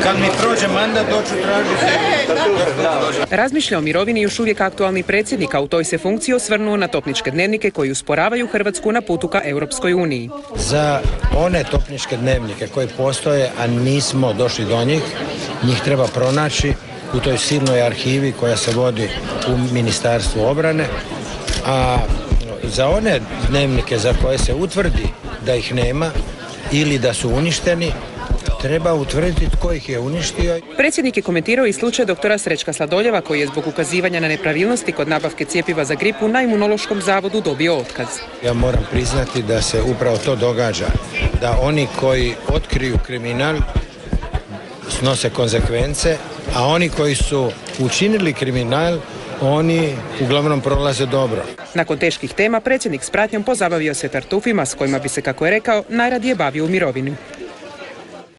Kad mi prođe mandat, doću tražiti. Razmišlja o mirovini još uvijek aktualni predsjednik, a u toj se funkciji osvrnuo na topničke dnevnike koji usporavaju Hrvatsku na putu ka Europskoj uniji. Za one topničke dnevnike koji postoje, a nismo došli do njih, njih treba pronaći u toj silnoj arhivi koja se vodi u Ministarstvu obrane, a za one dnevnike za koje se utvrdi da ih nema ili da su uništeni, treba utvrditi tko ih je uništio. Predsjednik je komentirao i slučaj doktora Srećka Sladoljeva koji je zbog ukazivanja na nepravilnosti kod nabavke cjepiva za gripu na Imunološkom zavodu dobio otkaz. Ja moram priznati da se upravo to događa, da oni koji otkriju kriminal snose konzekvence, a oni koji su učinili kriminal, oni uglavnom prolaze dobro. Nakon teških tema, predsjednik s pratnjom pozabavio se tartufima s kojima bi se, kako je rekao, najradije bavio u mirovini.